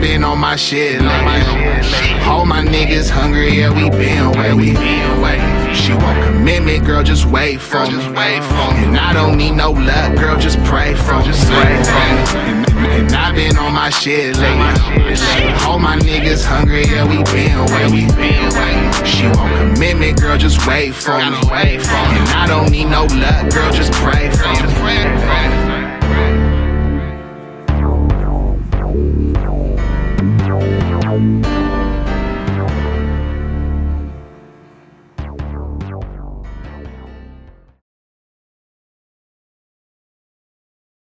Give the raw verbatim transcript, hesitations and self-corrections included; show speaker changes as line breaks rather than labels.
been on my shit lately. All my niggas hungry, yeah, we been waiting. She want commitment, girl, just wait for me. And I don't need no luck, girl, just pray for me. And, and I been on my shit lately. All my niggas hungry, yeah, we been waiting. She want commitment, girl, just wait for me. And I don't need no luck, girl, just pray for me.